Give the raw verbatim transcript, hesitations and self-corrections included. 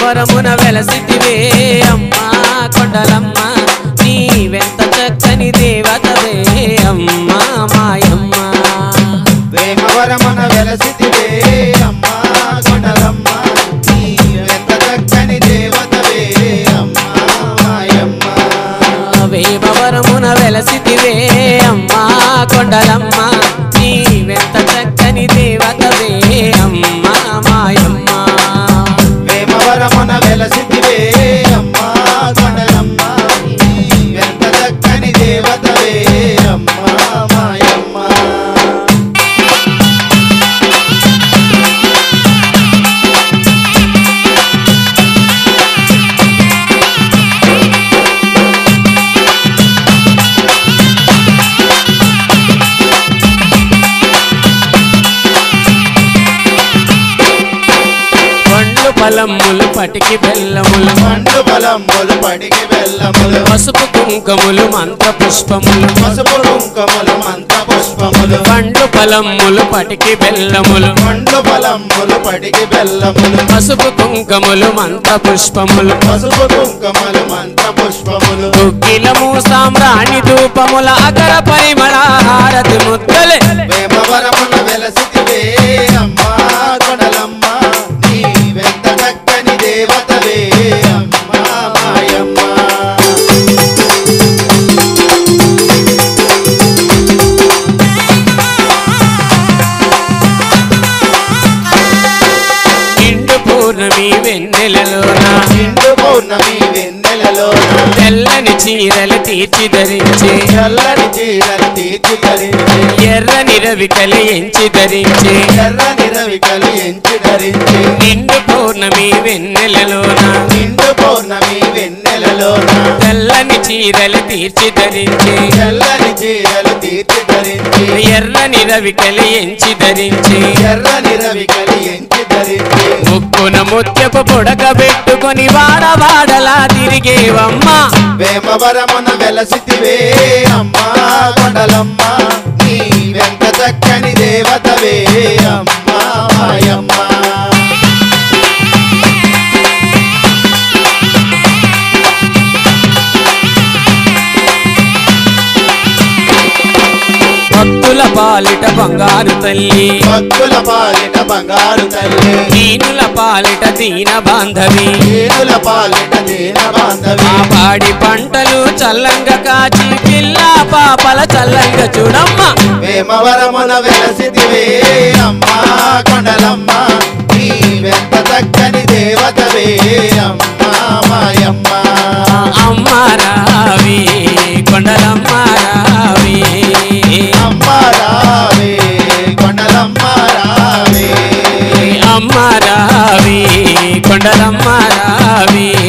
వేమవరమున వెలసితివే అమ్మా కొండలమ్మ నీవెంత చక్కని దేవతవే అమ్మా మాయమ్మ వేమవరమున వెలసితివే అమ్మా కొండలమ్మ నీవెంత చక్కని దేవతవే అమ్మా మాయమ్మ వేమవరమున వెలసితివే అమ్మా కొండలమ్మ నీవెంత చక్కని దేవతవే అమ్మా మాయమ్మ వేమవరమున వెలసితివే అమ్మా కొండలమ్మ నీవెంత చక్కని దేవతవే అమ్మా మాయమ్మ పలములు పటికి బెల్లములు పండు బలములు పటికి బెల్లములు పసుపు కుంకుములు మంత్ర పుష్పములు పసుపు కుంకుములు మంత్ర పుష్పములు పండు పలములు పటికి బెల్లములు పండు బలములు పటికి బెల్లములు పసుపు కుంకుములు మంత్ర పుష్పములు పసుపు కుంకుములు మంత్ర పుష్పములు దుఃఖిలము సామ్రాణి ధూపముల అగర పరిమళ హారతి ముద్దలే వేమవరమున వెలసితివే అమ్మా కొండలమ్మ నీవెంత చక్కని దేవతవే అమ్మా మాయమ్మ నిండు పూర్ణమి వెన్నెలలోన నిండు పౌర్ణమి వెన్నెలలోన తెల్లని చీరలు తీర్చి ధరించి చల్లని చీరలు తీర్చి ధరించి ఎర్రని రవికలు ఎంచి ధరించి ఎర్రని రవికలు ఎంచి ధరించి నిండు పౌర్ణమి వెన్నెలలోన నిండు పౌర్ణమి వెన్నెలలోన తెల్లని చీరలు తీర్చి ధరించి చల్లని చీరలు తీర్చి ధరించి ఎర్రని రవికలు ఎంచి ధరించి ఎర్రని రవికలు ఎంచి ధరించి ముక్కున ముత్యపు పొడక పెట్టుకొని వాడవాడలా తిరిగేవమ్మా వేమవరమున వెలసితివే అమ్మా కొండలమ్మ నీవెంత చక్కని దేవతవే అమ్మా మాయమ్మ భక్తుల పాలిట బంగారు తల్లి భక్తుల పాలిట బంగారు తల్లి దీనుల పాలిట దీన బాంధవి దీనుల పాలిట దీన బాంధవి ఆ పాడి పంటలు చల్లంగా కాచి పిల్ల పాపల చల్లంగా చూడమ్మ వేమవరమున వెలసితివే అమ్మా కొండలమ్మ నీవెంత చక్కని దేవతవే అమ్మా మాయమ్మ అమ్మ రావి కొండలమ్మ రావి అమ్మ రావే కొండలమ్మ రావే అమ్మ రావి కొండలమ్మ రావి